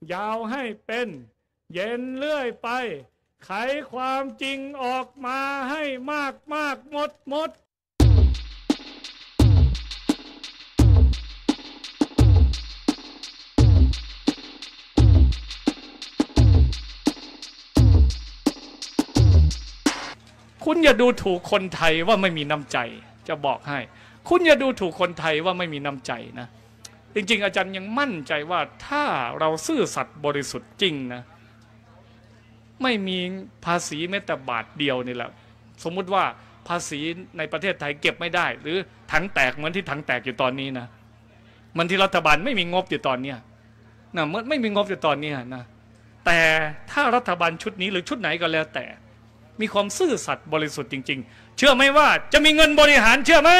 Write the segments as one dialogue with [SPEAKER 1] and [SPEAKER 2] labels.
[SPEAKER 1] ยาวให้เป็นเย็นเรื่อยไปไขความจริงออกมาให้มากหมดคุณอย่าดูถูกคนไทยว่าไม่มีน้ำใจจะบอกให้คุณอย่าดูถูกคนไทยว่าไม่มีน้ำใจนะจริงๆอาจารย์ยังมั่นใจว่าถ้าเราซื่อสัตย์บริสุทธิ์จริงนะไม่มีภาษีแม้แต่บาทเดียวนี่แหละสมมุติว่าภาษีในประเทศไทยเก็บไม่ได้หรือถังแตกเหมือนที่ถังแตกอยู่ตอนนี้นะมันที่รัฐบาลไม่มีงบอยู่ตอนนี้นะไม่มีงบอยู่ตอนนี้นะแต่ถ้ารัฐบาลชุดนี้หรือชุดไหนก็แล้วแต่มีความซื่อสัตย์บริสุทธิ์จริงๆเชื่อไหมว่าจะมีเงินบริหารเชื่อไหม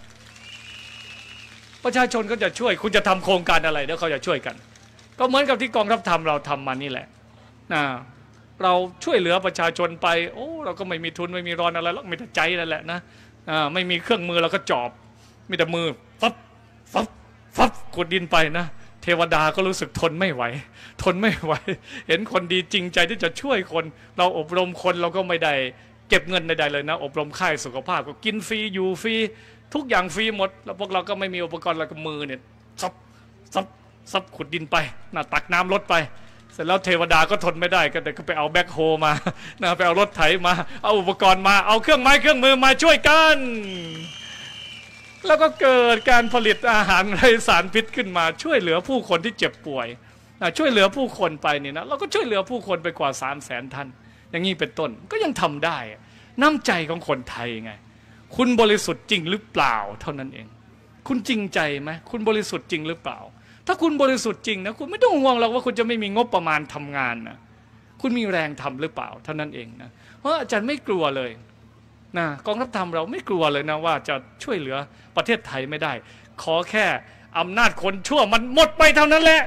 [SPEAKER 1] ประชาชนก็จะช่วยคุณจะทำโครงการอะไรเดี๋ยวเขาจะช่วยกันก็เหมือนกับที่กองทัพทำเราทำมานี่แหละนะเราช่วยเหลือประชาชนไปโอ้เราก็ไม่มีทุนไม่มีรอนอะไรหรอกมีแต่ใจนั่นแหละนะไม่มีเครื่องมือเราก็จอบมีแต่มือฟับขุดดินไปนะเทวดาก็รู้สึกทนไม่ไหวเห็นคนดีจริงใจที่จะช่วยคนเราอบรมคนเราก็ไม่ได้เก็บเงินใดๆเลยนะอบรมค่ายสุขภาพก็กินฟรีอยู่ฟรีทุกอย่างฟรีหมดแล้วพวกเราก็ไม่มีอุปกรณ์อะไรกับมือเนี่ยซับขุดดินไปนะตักน้ำลดไปเสร็จแล้วเทวดาก็ทนไม่ได้ก็ไปเอาแบ็คโฮมานะไปเอารถไถมาเอาอุปกรณ์มาเอาเครื่องไม้เครื่องมือมาช่วยกันแล้วก็เกิดการผลิตอาหารไร้สารพิษขึ้นมาช่วยเหลือผู้คนที่เจ็บป่วยช่วยเหลือผู้คนไปนี่นะเราก็ช่วยเหลือผู้คนไปกว่า300,000 ท่านอย่างนี้เป็นต้นก็ยังทำได้น้ำใจของคนไทยไงคุณบริสุทธิ์จริงหรือเปล่าเท่านั้นเองคุณจริงใจไหมคุณบริสุทธิ์จริงหรือเปล่าถ้าคุณบริสุทธิ์จริงนะคุณไม่ต้องห่วงหรอกว่าคุณจะไม่มีงบประมาณทำงานนะคุณมีแรงทำหรือเปล่าเท่านั้นเองนะเพราะอาจารย์ไม่กลัวเลยนะกองทัพธรรมเราไม่กลัวเลยนะว่าจะช่วยเหลือประเทศไทยไม่ได้ขอแค่อำนาจคนชั่วมันหมดไปเท่านั้นแหละ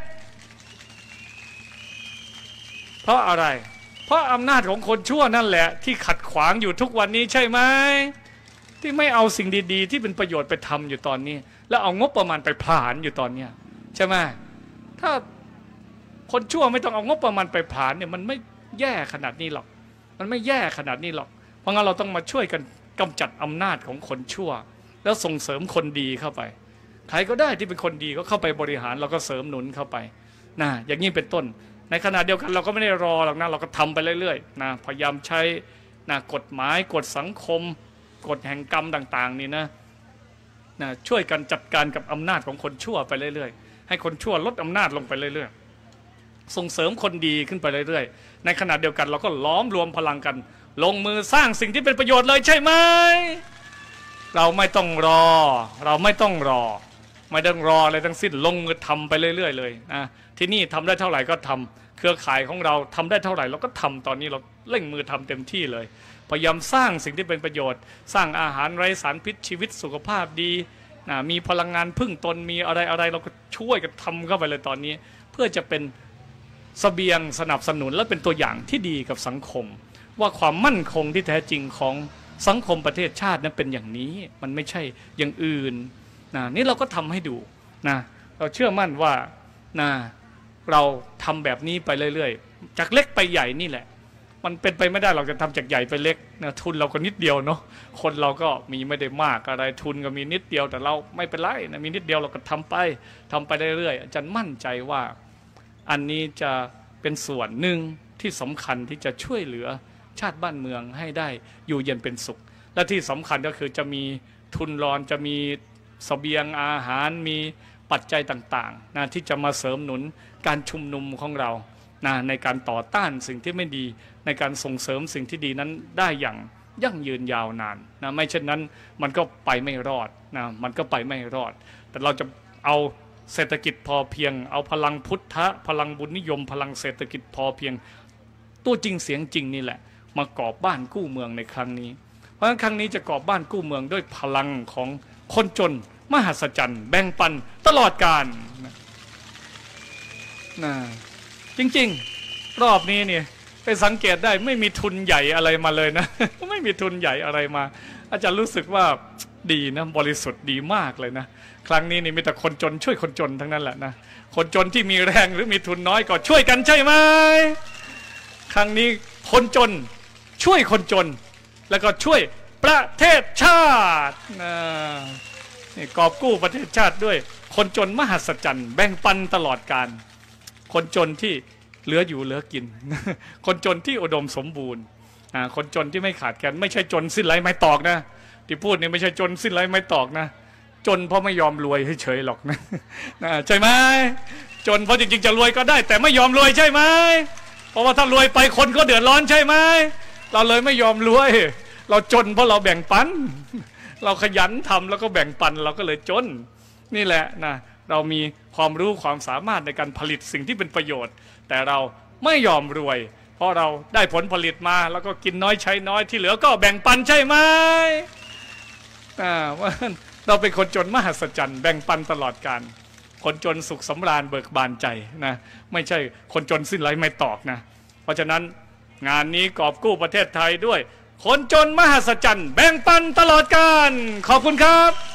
[SPEAKER 1] เพราะอะไรเพราะอำนาจของคนชั่วนั่นแหละที่ขัดขวางอยู่ทุกวันนี้ใช่ไหมที่ไม่เอาสิ่งดีๆที่เป็นประโยชน์ไปทำอยู่ตอนนี้แล้วเอางบประมาณไปผลาญอยู่ตอนนี้ใช่ไหมถ้าคนชั่วไม่ต้องเอางบประมาณไปผลาญเนี่ยมันไม่แย่ขนาดนี้หรอกมันไม่แย่ขนาดนี้หรอกเพราะงั้นเราต้องมาช่วยกันกำจัดอำนาจของคนชั่วแล้วส่งเสริมคนดีเข้าไปใครก็ได้ที่เป็นคนดีก็เข้าไปบริหารเราก็เสริมหนุนเข้าไปนะอย่างนี้เป็นต้นในขณะเดียวกันเราก็ไม่ได้รอหรอกนะเราก็ทำไปเรื่อยๆนะพยายามใช้นะกฎหมายกฎสังคมกฎแห่งกรรมต่างๆนี่นะช่วยกันจัดการกับอำนาจของคนชั่วไปเรื่อยๆให้คนชั่วลดอำนาจลงไปเรื่อยๆส่งเสริมคนดีขึ้นไปเรื่อยๆในขณะเดียวกันเราก็ล้อมรวมพลังกันลงมือสร้างสิ่งที่เป็นประโยชน์เลยใช่ไหมเราไม่ต้องรอไม่ต้องรออะไรทั้งสิ้นลงมือทำไปเรื่อยๆเลยนะที่นี่ทำได้เท่าไหร่ก็ทำเครือข่ายของเราทำได้เท่าไหร่เราก็ทำตอนนี้เราเร่งมือทำเต็มที่เลยพยายามสร้างสิ่งที่เป็นประโยชน์สร้างอาหารไร้สารพิษชีวิตสุขภาพดีมีพลังงานพึ่งตนมีอะไรเราก็ช่วยกันทำเข้าไปเลยตอนนี้เพื่อจะเป็นเสบียงสนับสนุนและเป็นตัวอย่างที่ดีกับสังคมว่าความมั่นคงที่แท้จริงของสังคมประเทศชาตินั้นเป็นอย่างนี้มันไม่ใช่อย่างอื่นนี่เราก็ทำให้ดูนะเราเชื่อมั่นว่าเราทำแบบนี้ไปเรื่อยๆจากเล็กไปใหญ่นี่แหละมันเป็นไปไม่ได้เราจะทำจากใหญ่ไปเล็กนะทุนเราก็นิดเดียวเนาะคนเราก็มีไม่ได้มากอะไรทุนก็มีนิดเดียวแต่เราไม่เป็นไรนะมีนิดเดียวเราก็ทำไปเรื่อยๆอาจารย์มั่นใจว่าอันนี้จะเป็นส่วนหนึ่งที่สำคัญที่จะช่วยเหลือชาติบ้านเมืองให้ได้อยู่เย็นเป็นสุขและที่สำคัญก็คือจะมีทุนรอนจะมีเสบียงอาหารมีปัจจัยต่างๆนะที่จะมาเสริมหนุนการชุมนุมของเราในการต่อต้านสิ่งที่ไม่ดีในการส่งเสริมสิ่งที่ดีนั้นได้อย่างยั่งยืนยาวนานนะไม่เช่นนั้นมันก็ไปไม่รอดนะมันก็ไปไม่รอดแต่เราจะเอาเศรษฐกิจพอเพียงเอาพลังพุทธะพลังบุญนิยมพลังเศรษฐกิจพอเพียงตัวจริงเสียงจริงนี่แหละมากอบบ้านกู้เมืองในครั้งนี้เพราะฉะนั้นครั้งนี้จะกอบบ้านกู้เมืองด้วยพลังของคนจนมหัศจรรย์แบ่งปันตลอดกาลนะจริงๆรอบนี้เนี่ยไปสังเกตได้ไม่มีทุนใหญ่อะไรมาเลยนะไม่มีทุนใหญ่อะไรมาอาจารย์รู้สึกว่าดีนะบริสุทธิ์ดีมากเลยนะครั้งนี้นี่มีแต่คนจนช่วยคนจนทั้งนั้นแหละนะคนจนที่มีแรงหรือมีทุนน้อยก็ช่วยกันใช่ไหมครั้งนี้คนจนช่วยคนจนแล้วก็ช่วยประเทศชาตินี่กอบกู้ประเทศชาติด้วยคนจนมหัศจรรย์แบ่งปันตลอดการคนจนที่เหลืออยู่เหลือกินคนจนที่อุดมสมบูรณ์คนจนที่ไม่ขาดแคลนไม่ใช่จนสิ้นไร้ไม้ตอกนะที่พูดนี่ไม่ใช่จนสิ้นไร้ไม้ตอกนะจนเพราะไม่ยอมรวยเฉยๆหรอกนะใช่ไหมจนเพราะจริงๆจะรวยก็ได้แต่ไม่ยอมรวยใช่ไหมเพราะว่าถ้ารวยไปคนก็เดือดร้อนใช่ไหมเราเลยไม่ยอมรวยเราจนเพราะเราแบ่งปันเราขยันทำแล้วก็แบ่งปันเราก็เลยจนนี่แหละนะเรามีความรู้ความสามารถในการผลิตสิ่งที่เป็นประโยชน์แต่เราไม่ยอมรวยเพราะเราได้ผลผลิตมาแล้วก็กินน้อยใช้น้อยที่เหลือก็แบ่งปันใช่ไหมว่าเราเป็นคนจนมหัศจรรย์แบ่งปันตลอดกาลคนจนสุขสำราญเบิกบานใจนะไม่ใช่คนจนสิ้นไร้ไม้ตอกนะเพราะฉะนั้นงานนี้กอบกู้ประเทศไทยด้วยคนจนมหัศจรรย์แบ่งปันตลอดกาลขอบคุณครับ